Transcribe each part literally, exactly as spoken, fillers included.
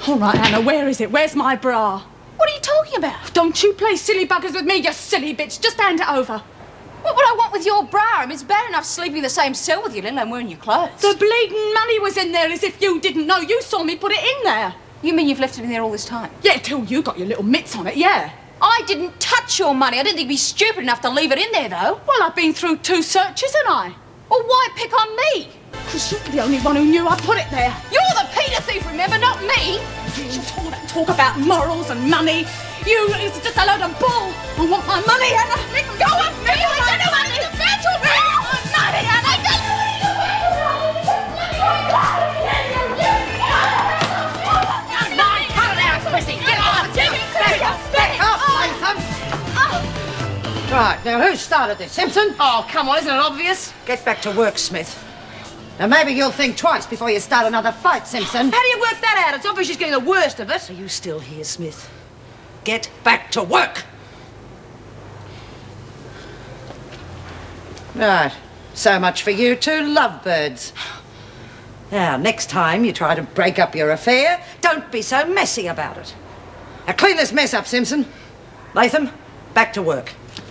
All right, Anna, where is it? Where's my bra? What are you talking about? Don't you play silly buggers with me, you silly bitch. Just hand it over. What would I want with your bra? I mean, it's bad enough sleeping in the same cell with you, let alone wearing your clothes. The bleeding money was in there as if you didn't know. You saw me put it in there. You mean you've left it in there all this time? Yeah, till you got your little mitts on it, yeah. I didn't touch your money. I didn't think you'd be stupid enough to leave it in there, though. Well, I've been through two searches, haven't I? Well, why pick on me? Because you're the only one who knew I put it there. You're the Peter thief, remember, not me. Just all that talk about morals and money. You, it's just a load of bull. I want my money, Anna. Let go of me. I don't know what it's about to me. I want my money, Anna. I don't know Right, now who started this, Simpson? Oh, come on, isn't it obvious? Get back to work, Smith. Now maybe you'll think twice before you start another fight, Simpson. How do you work that out? It's obvious she's getting the worst of it. Are you still here, Smith? Get back to work! Right, so much for you two lovebirds. Now, next time you try to break up your affair, don't be so messy about it. Now clean this mess up, Simpson. Latham, back to work.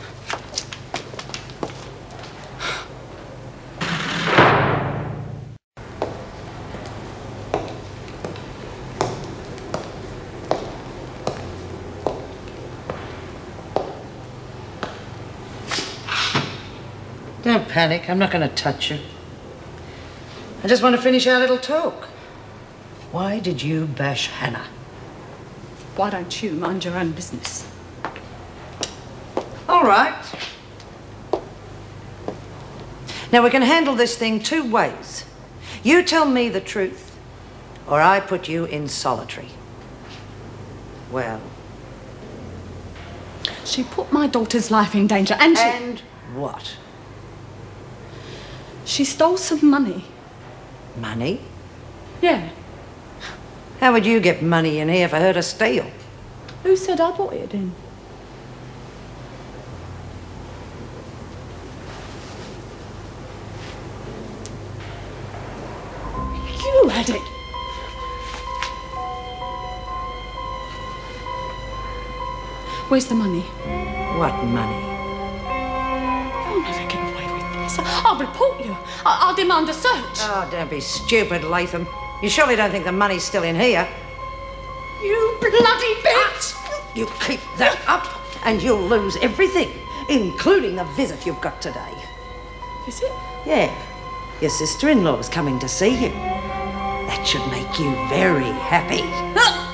Don't panic, I'm not going to touch you. I just want to finish our little talk. Why did you bash Hannah? Why don't you mind your own business? All right. Now, we can handle this thing two ways. You tell me the truth, or I put you in solitary. Well... She put my daughter's life in danger, and she... And what? She stole some money. Money? Yeah. How would you get money in here for her to steal? Who said I brought it in? You had it. Where's the money? What money? You'll never get away with this. I'll report you. I I'll demand a search. Oh, don't be stupid, Latham. You surely don't think the money's still in here? You bloody bitch! You keep that up and you'll lose everything, including the visit you've got today. Is it? Yeah. Your sister-in-law's coming to see you. That should make you very happy.